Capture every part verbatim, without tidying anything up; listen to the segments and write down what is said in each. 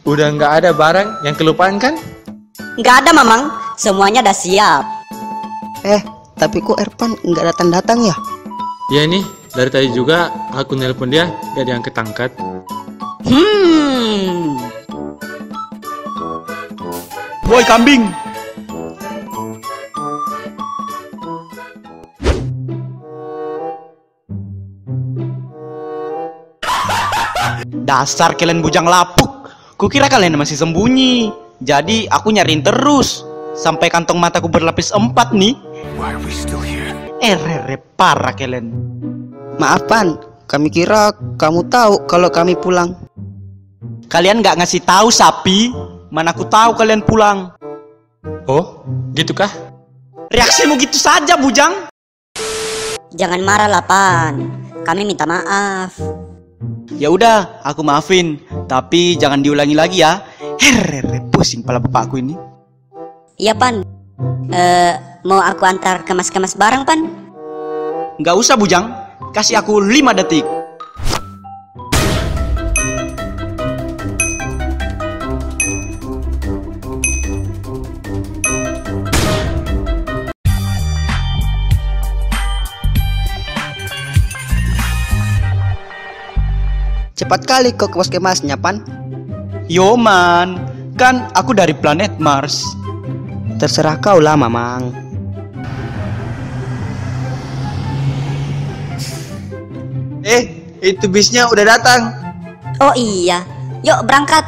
Udah nggak ada barang yang kelupaan kan? Nggak ada, Mamang. Semuanya udah siap. Eh, tapi kok Erpan nggak datang-datang ya? Ya nih, dari tadi juga aku nelpon dia, gak diangkat-angkat. Hmm. Woi kambing. Dasar kalian bujang lapuk. Kukira kalian masih sembunyi. Jadi aku nyariin terus sampai kantong mataku berlapis empat nih. Eh, re, parah kalian. Maaf Pan, kami kira kamu tahu kalau kami pulang. Kalian nggak ngasih tahu sapi. Mana aku tahu kalian pulang. Oh, gitu kah? Reaksimu gitu saja bujang. Jangan marah lah, Pan. Kami minta maaf. Ya udah, aku maafin. Tapi jangan diulangi lagi ya. Herre, pusing pala bapakku ini. Iya, Pan. Eh, mau aku antar kemas-kemas barang, Pan? Nggak usah bujang. Kasih aku lima detik. Cepat kali kau kemas-kemasnya Pan. Yo man, kan aku dari planet Mars. Terserah kau lah Mamang. Eh, itu bisnya udah datang. Oh iya, yuk berangkat.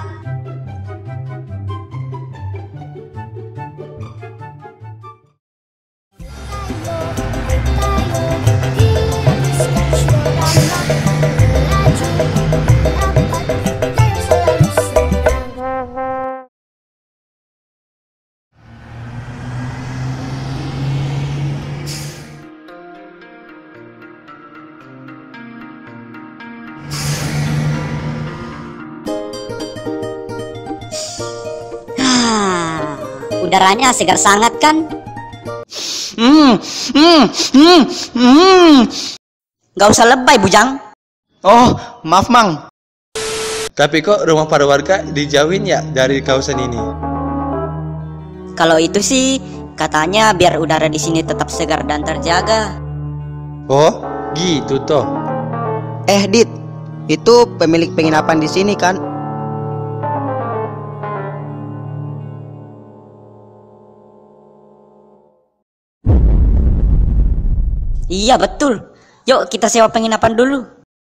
Udaranya segar sangat kan? Hmm, hmm, hmm, hmm. Gak usah lebay bujang. Oh, maaf Mang. Tapi kok rumah para warga dijauhin ya dari kawasan ini? Kalau itu sih katanya biar udara di sini tetap segar dan terjaga. Oh, gitu toh. Eh Dit, itu pemilik penginapan di sini kan? Iya betul. Yuk kita sewa penginapan dulu.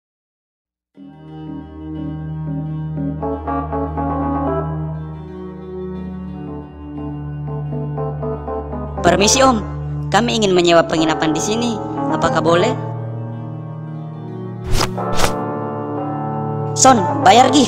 Permisi Om, kami ingin menyewa penginapan di sini. Apakah boleh? Son, bayar gih.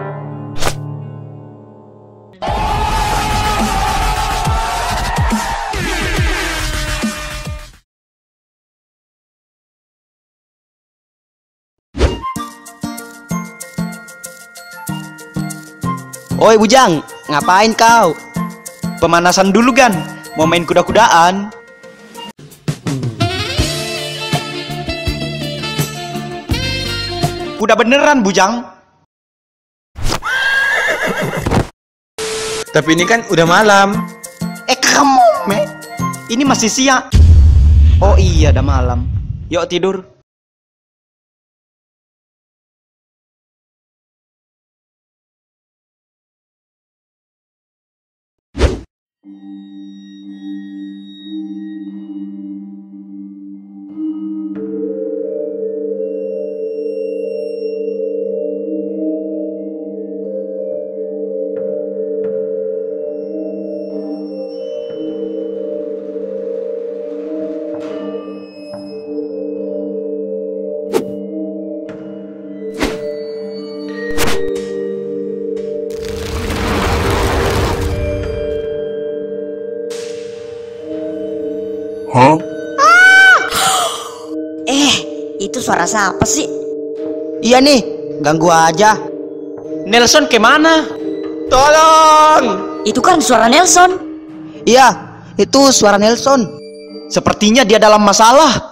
Oi bujang, ngapain kau? Pemanasan dulu kan, mau main kuda-kudaan. Udah beneran bujang. Tapi ini kan udah malam. Eh kamu, me. Ini masih siang. Oh iya, udah malam. Yuk tidur. Hah? Eh, itu suara siapa sih? Iya nih, ganggu aja. Nelson kemana? Tolong! Itu kan suara Nelson. Iya, itu suara Nelson. Sepertinya dia dalam masalah.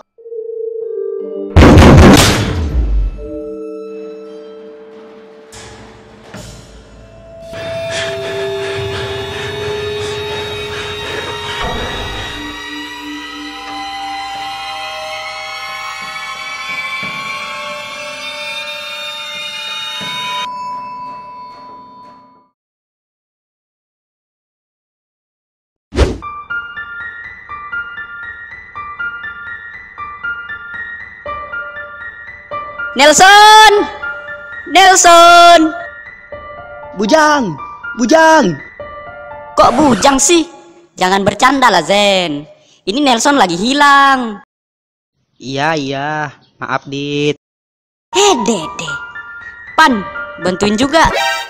Nelson! Nelson! Bujang, Bujang. Kok bujang sih? Jangan bercanda lah, Zen. Ini Nelson lagi hilang. Iya, iya. Maaf, Dit. Eh, Dede. Pan, bantuin juga.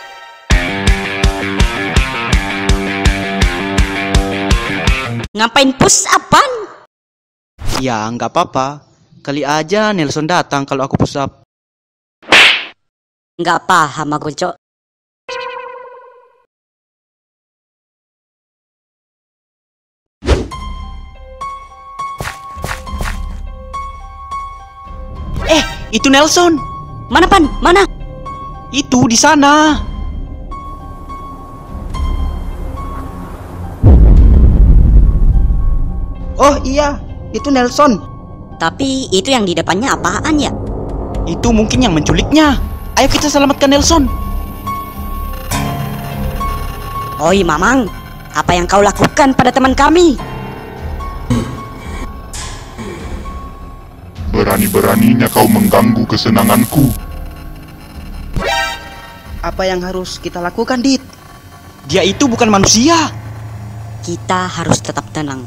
Ngapain push up, Pan? Ya, nggak apa-apa. Kali aja Nelson datang kalau aku push up. Nggak paham aku, Cok. Eh, itu Nelson. Mana, Pan? Mana? Itu di sana. Oh iya, itu Nelson. Tapi itu yang di depannya apaan ya? Itu mungkin yang menculiknya. Ayo kita selamatkan Nelson. Oi, Mamang. Apa yang kau lakukan pada teman kami? Berani-beraninya kau mengganggu kesenanganku. Apa yang harus kita lakukan, Dit? Dia itu bukan manusia. Kita harus tetap tenang.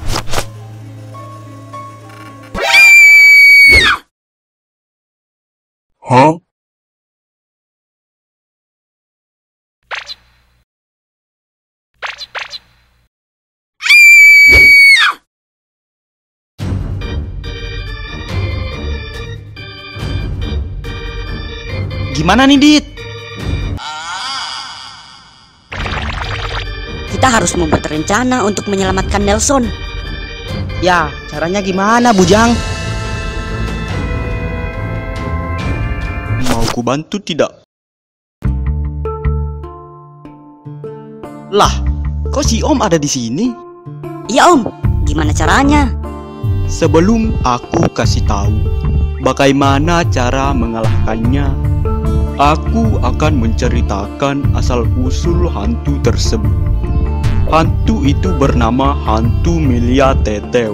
Hah? Gimana nih, Dit? Kita harus membuat rencana untuk menyelamatkan Nelson. Ya, caranya gimana, Bujang? Mau ku bantu tidak? Lah, kok si Om ada di sini? Iya, Om. Gimana caranya? Sebelum aku kasih tahu bagaimana cara mengalahkannya, aku akan menceritakan asal-usul hantu tersebut. Hantu itu bernama Hantu Milia Teteu.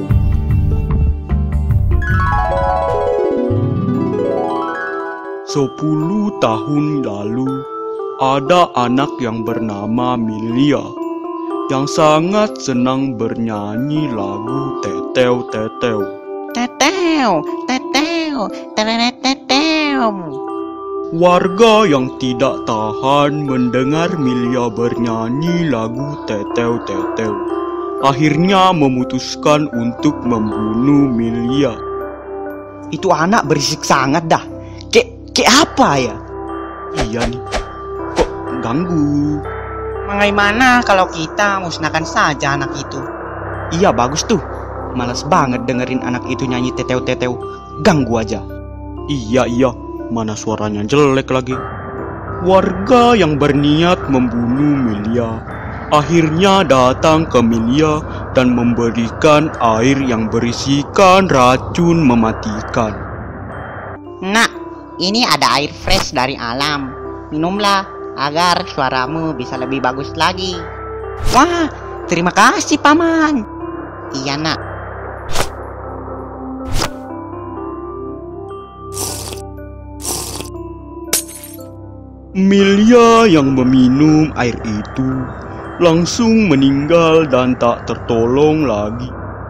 Sepuluh tahun lalu, ada anak yang bernama Milia yang sangat senang bernyanyi lagu Teteu Teteu. Teteu, teteu, terenet teteu. Warga yang tidak tahan mendengar Milia bernyanyi lagu Teteu Teteu akhirnya memutuskan untuk membunuh Milia. Itu anak berisik sangat dah. Kayak kayak apa ya? Iya nih, kok ganggu? Bagaimana kalau kita musnahkan saja anak itu? Iya bagus tuh. Malas banget dengerin anak itu nyanyi Teteu Teteu. Ganggu aja. Iya iya. Mana suaranya jelek lagi. Warga yang berniat membunuh Milia akhirnya datang ke Milia dan memberikan air yang berisikan racun mematikan. Nak, ini ada air fresh dari alam. Minumlah agar suaramu bisa lebih bagus lagi. Wah, terima kasih, Paman. Iya, Nak. Milia yang meminum air itu langsung meninggal dan tak tertolong lagi.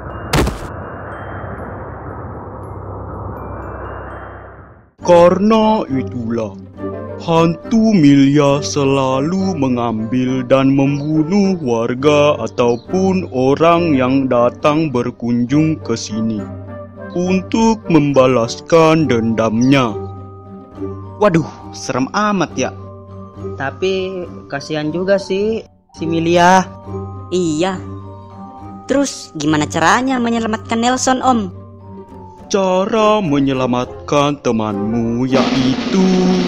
Karena itulah, hantu Milia selalu mengambil dan membunuh warga ataupun orang yang datang berkunjung ke sini untuk membalaskan dendamnya. Waduh, serem amat ya. Tapi kasihan juga sih si Milia. Iya. Terus gimana caranya menyelamatkan Nelson, Om? Cara menyelamatkan temanmu yaitu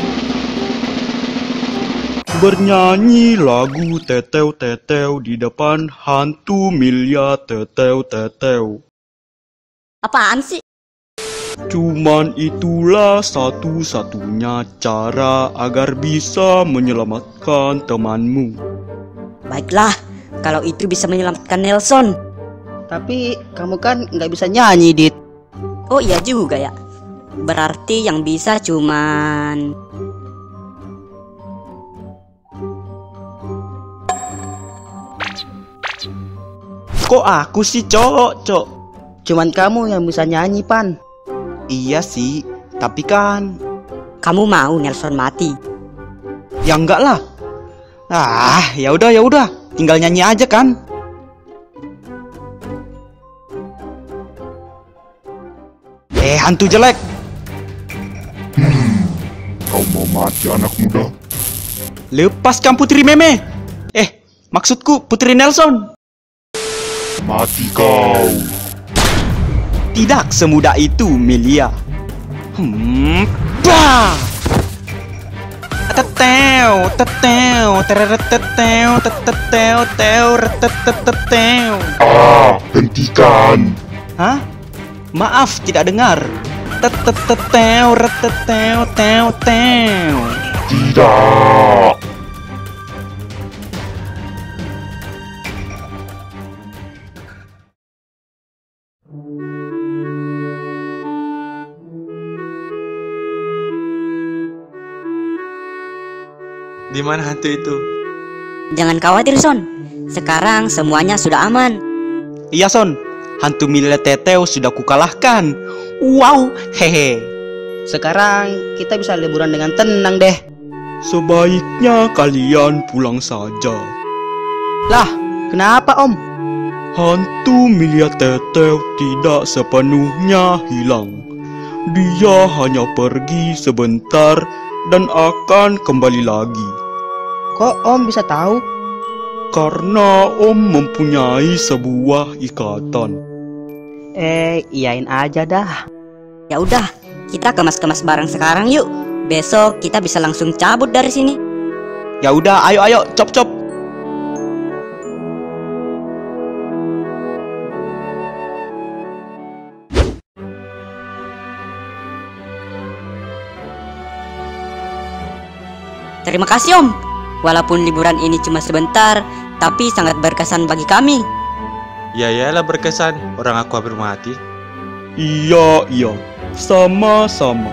bernyanyi lagu Teteu Teteu di depan hantu Milia Teteu Teteu. Apaan sih? Cuman itulah satu-satunya cara agar bisa menyelamatkan temanmu. Baiklah, kalau itu bisa menyelamatkan Nelson. Tapi kamu kan nggak bisa nyanyi, Dit. Oh iya juga ya. Berarti yang bisa cuman... Kok aku sih, Cok? Cok. Cuman kamu yang bisa nyanyi, Pan. Iya sih, tapi kan Kamu mau Nelson mati? ya enggak lah. Ah, ya udah ya udah, tinggal nyanyi aja kan. Eh, hantu jelek. Kau mau mati anak muda? Lepaskan Putri Meme. Eh, maksudku Putri Nelson. Mati kau. Tidak semudah itu, Melia. Hmm, bah! Teteu, teteu, tereteteu, teteteu, teu, reteteteu. Ah, hentikan. Hah? Maaf, tidak dengar. Teteteu, reteteu, teu, teu. Tidak. Di mana hantu itu? Jangan khawatir, Son. Sekarang semuanya sudah aman. Iya, Son. Hantu Melia Teteu sudah kukalahkan. Wow, hehe. Sekarang kita bisa liburan dengan tenang deh. Sebaiknya kalian pulang saja. Lah, kenapa Om? Hantu Melia Teteu tidak sepenuhnya hilang. Dia hanya pergi sebentar dan akan kembali lagi. Kok Om bisa tahu? Karena Om mempunyai sebuah ikatan. Eh, iyain aja dah. Ya udah, kita kemas-kemas barang sekarang yuk. Besok kita bisa langsung cabut dari sini. Ya udah, ayo ayo, cop cop. Terima kasih, Om. Walaupun liburan ini cuma sebentar, tapi sangat berkesan bagi kami. Ya iyalah berkesan, orang aku hampir mati. Iya iya, sama-sama.